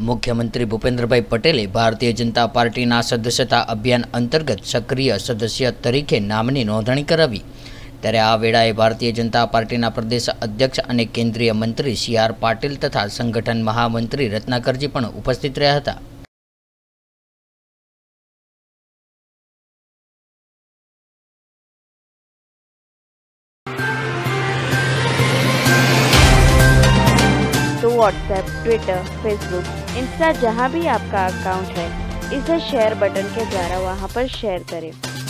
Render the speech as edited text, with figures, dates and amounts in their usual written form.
मुख्यमंत्री भूपेन्द्रभाई पटेले भारतीय जनता पार्टीना सदस्यता अभियान अंतर्गत सक्रिय सदस्य तरीके नामनी नोंधणी करावी। त्यारे आ वेळाए भारतीय जनता पार्टीना प्रदेश अध्यक्ष और केंद्रीय मंत्री CR पाटील तथा संगठन महामंत्री रत्नाकरजी पण उपस्थित रह्या हता। तो व्हाट्सएप, ट्विटर, फेसबुक, इंस्टा जहाँ भी आपका अकाउंट है, इसे शेयर बटन के द्वारा वहाँ पर शेयर करें।